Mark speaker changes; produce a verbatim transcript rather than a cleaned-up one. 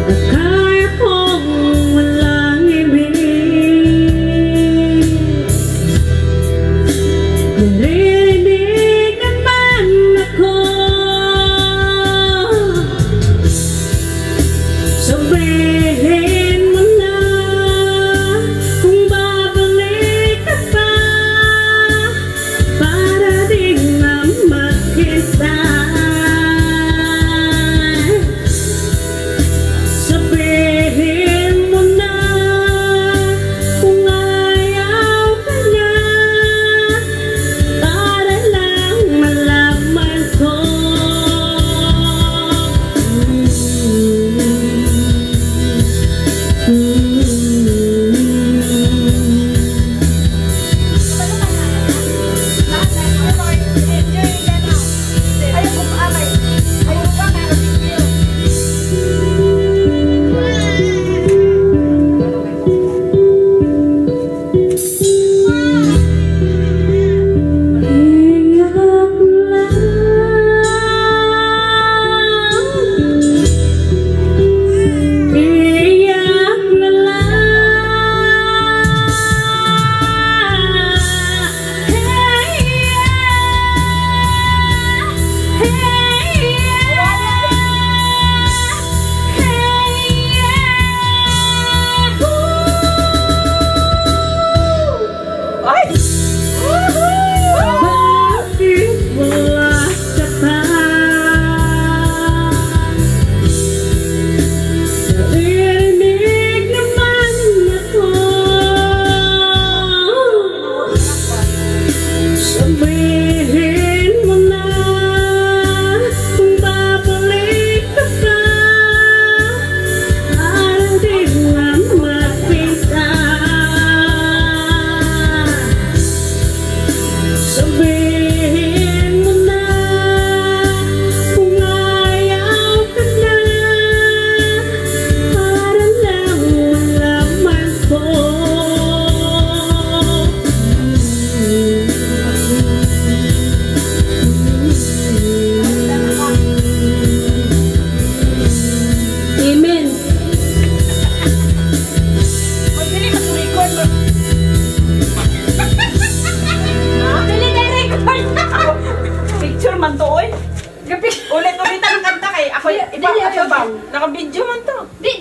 Speaker 1: Akala kong walang ibig, naririnig naman ako. Sabihin mo na kung babalik ka pa, para din na makita. Sabihin mo na kung ayaw ka na, para lang malaman ko.
Speaker 2: Man to, oy. Ulit-ulit ang kanta kay ako. Iba, ako ba? Naka-video man to.
Speaker 3: Di,